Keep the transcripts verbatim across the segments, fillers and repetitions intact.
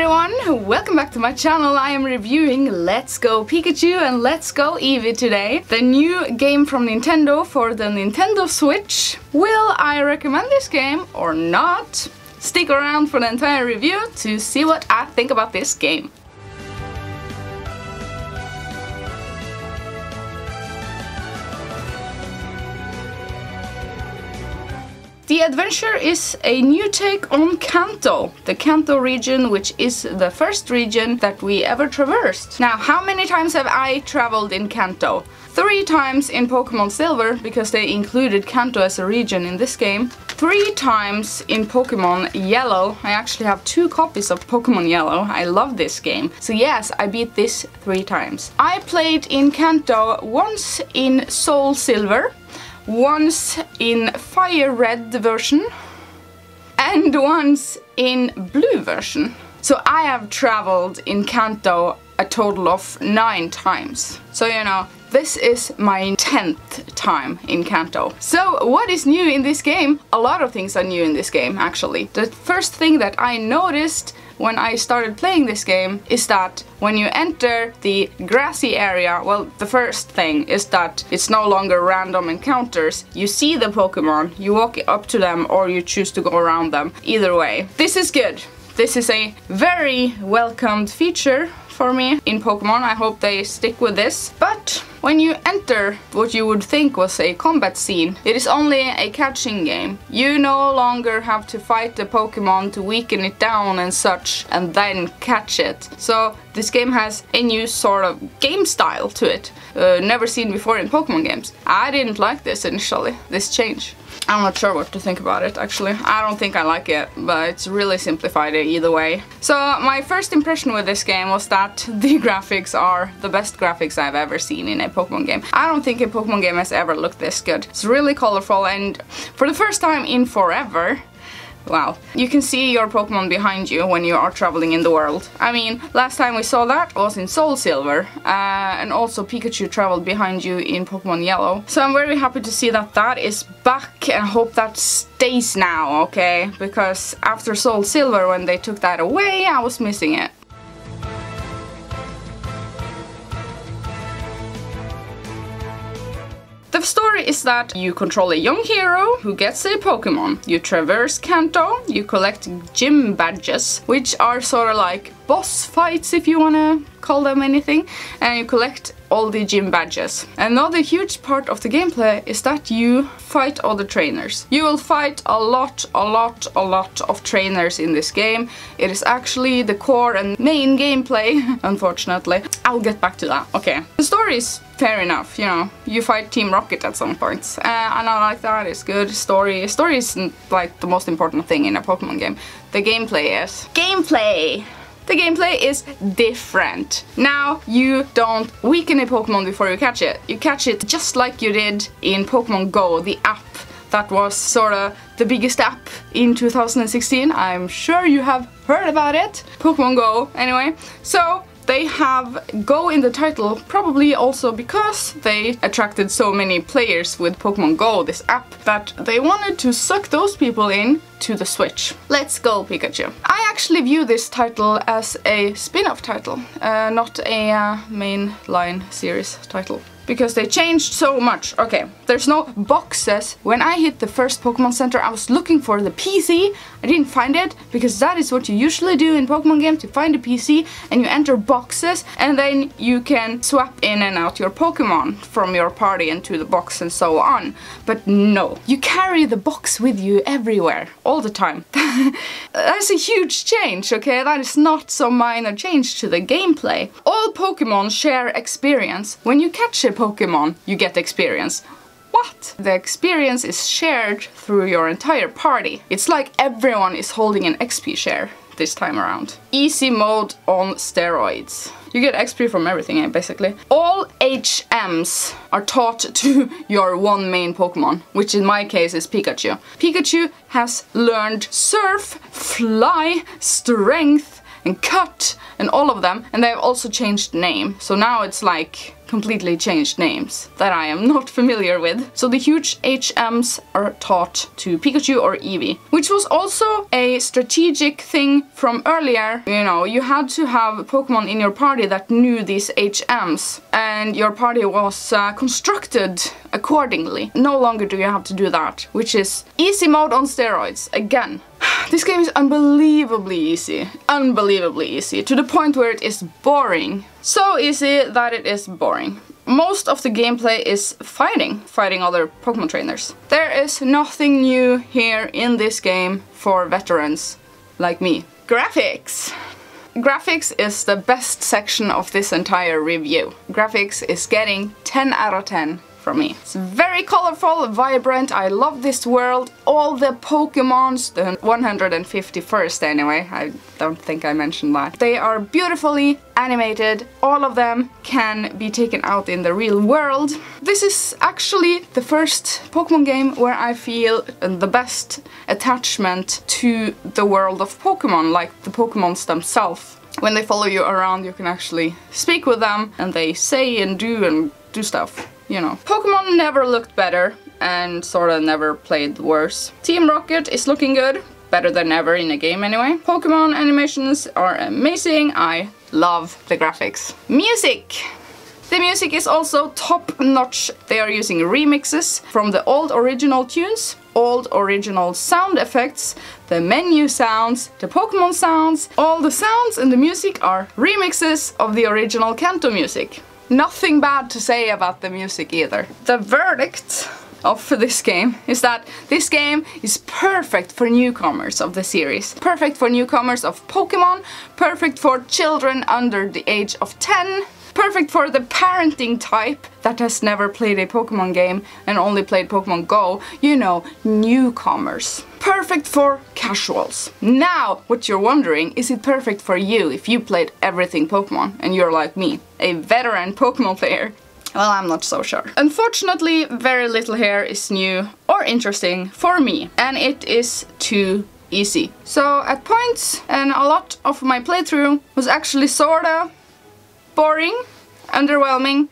everyone, welcome back to my channel. I am reviewing Let's Go Pikachu and Let's Go Eevee today. The new game from Nintendo for the Nintendo Switch. Will I recommend this game or not? Stick around for the entire review to see what I think about this game. The adventure is a new take on Kanto, the Kanto region, which is the first region that we ever traversed. Now, how many times have I traveled in Kanto? Three times in Pokemon Silver, because they included Kanto as a region in this game. Three times in Pokemon Yellow. I actually have two copies of Pokemon Yellow. I love this game. So yes, I beat this three times. I played in Kanto once in Soul Silver, once in Fire Red version, and once in Blue version. So I have traveled in Kanto a total of nine times. So you know, this is my tenth time in Kanto. So what is new in this game? A lot of things are new in this game, actually. The first thing that I noticed when I started playing this game is that when you enter the grassy area, well, the first thing is that it's no longer random encounters. You see the Pokemon, you walk up to them, or you choose to go around them. Either way, this is good. This is a very welcomed feature for me in Pokemon. I hope they stick with this. But when you enter what you would think was a combat scene, it is only a catching game. You no longer have to fight the Pokemon to weaken it down and such, and then catch it. So this game has a new sort of game style to it, uh, never seen before in Pokemon games. I didn't like this initially, this change. I'm not sure what to think about it, actually. I don't think I like it, but it's really simplified it either way. So my first impression with this game was that the graphics are the best graphics I've ever seen in a Pokemon game. I don't think a Pokemon game has ever looked this good. It's really colorful, and for the first time in forever, wow, you can see your Pokemon behind you when you are traveling in the world. I mean, last time we saw that was in Soul Silver, uh, and also Pikachu traveled behind you in Pokemon Yellow. So I'm very happy to see that that is back, and hope that stays now, okay? Because after Soul Silver, when they took that away, I was missing it. The story is that you control a young hero who gets a Pokemon. You traverse Kanto, you collect gym badges, which are sort of like boss fights, if you wanna call them anything, and you collect all the gym badges. Another huge part of the gameplay is that you fight other trainers. You will fight a lot, a lot, a lot of trainers in this game. It is actually the core and main gameplay, unfortunately. I'll get back to that. Okay. The story is fair enough, you know. You fight Team Rocket at some points, uh, and I like that. It's good. Story, story isn't like the most important thing in a Pokemon game. The gameplay is. Gameplay! The gameplay is different. Now, you don't weaken a Pokemon before you catch it. You catch it just like you did in Pokemon Go, the app that was sort of the biggest app in two thousand sixteen. I'm sure you have heard about it. Pokemon Go, anyway. So they have Go in the title, probably also because they attracted so many players with Pokemon Go, this app, that they wanted to suck those people in to the Switch. Let's Go Pikachu. I actually view this title as a spin-off title, uh, not a uh, mainline series title, because they changed so much. Okay, there's no boxes. When I hit the first Pokemon Center, I was looking for the P C. I didn't find it, because that is what you usually do in Pokemon games. You find a P C and you enter boxes, and then you can swap in and out your Pokemon from your party into the box and so on. But no, you carry the box with you everywhere, all the time. That's a huge change, okay? That is not some minor change to the gameplay. All Pokemon share experience. When you catch a Pokemon, you get experience. What? The experience is shared through your entire party. It's like everyone is holding an X P share this time around. Easy mode on steroids. You get X P from everything, basically. All H Ms are taught to your one main Pokemon, which in my case is Pikachu. Pikachu has learned Surf, Fly, Strength, and cut and all of them, and they've also changed name. So now it's like completely changed names that I am not familiar with. So the huge H Ms are taught to Pikachu or Eevee, which was also a strategic thing from earlier. You know, you had to have Pokemon in your party that knew these H Ms, and your party was uh, constructed accordingly. No longer do you have to do that, which is easy mode on steroids again. This game is unbelievably easy, unbelievably easy, to the point where it is boring. So easy that it is boring. Most of the gameplay is fighting, fighting other Pokemon trainers. There is nothing new here in this game for veterans like me. Graphics. Graphics is the best section of this entire review. Graphics is getting ten out of ten. From me. It's very colorful, vibrant, I love this world, all the Pokemons, the one hundred fifty-first anyway, I don't think I mentioned that. They are beautifully animated, all of them can be taken out in the real world. This is actually the first Pokemon game where I feel the best attachment to the world of Pokemon, like the Pokemons themselves. When they follow you around, you can actually speak with them, and they say and do and do stuff. You know. Pokemon never looked better, and sorta never played worse. Team Rocket is looking good, better than ever in a game anyway. Pokemon animations are amazing, I love the graphics. Music! The music is also top notch. They are using remixes from the old original tunes, old original sound effects, the menu sounds, the Pokemon sounds. All the sounds and the music are remixes of the original Kanto music. Nothing bad to say about the music either. The verdict of this game is that this game is perfect for newcomers of the series. Perfect for newcomers of Pokemon, perfect for children under the age of ten, perfect for the parenting type that has never played a Pokemon game and only played Pokemon Go, you know, newcomers. Perfect for casuals. Now, what you're wondering, is it perfect for you if you played everything Pokemon and you're like me, a veteran Pokemon player? Well, I'm not so sure. Unfortunately, very little here is new or interesting for me, and it is too easy. So at points, and a lot of my playthrough was actually sorta boring, underwhelming,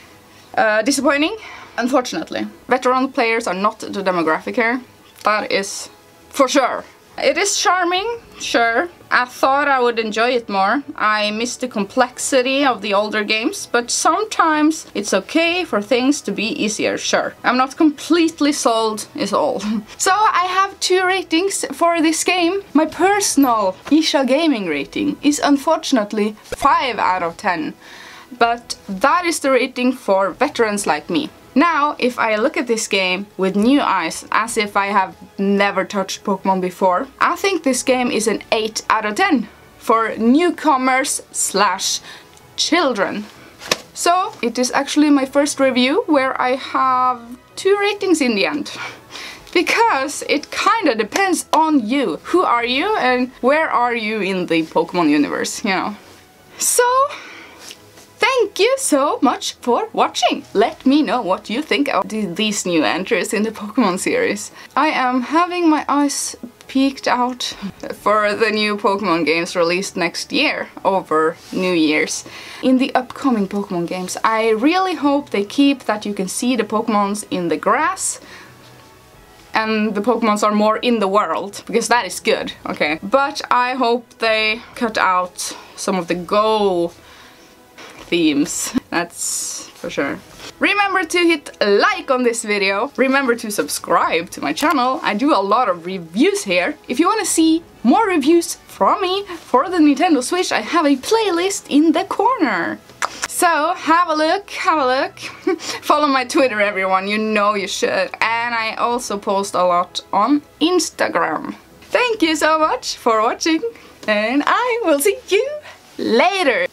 uh, disappointing, unfortunately. Veteran players are not the demographic here, that is for sure. It is charming, sure. I thought I would enjoy it more. I miss the complexity of the older games, but sometimes it's okay for things to be easier, sure. I'm not completely sold, is all. So I have two ratings for this game. My personal Isha Gaming rating is unfortunately five out of ten, but that is the rating for veterans like me. Now, if I look at this game with new eyes, as if I have never touched Pokemon before, I think this game is an eight out of ten for newcomers slash children. So, it is actually my first review where I have two ratings in the end. Because it kinda depends on you. Who are you and where are you in the Pokemon universe, you know? So, thank you so much for watching! Let me know what you think of these new entries in the Pokemon series. I am having my eyes peeked out for the new Pokemon games released next year, over New Year's. In the upcoming Pokemon games, I really hope they keep that you can see the Pokemons in the grass, and the Pokemons are more in the world, because that is good, okay? But I hope they cut out some of the Go themes, that's for sure. Remember to hit like on this video, remember to subscribe to my channel, I do a lot of reviews here. If you want to see more reviews from me for the Nintendo Switch, I have a playlist in the corner. So have a look, have a look. Follow my Twitter everyone, you know you should. And I also post a lot on Instagram. Thank you so much for watching, and I will see you later.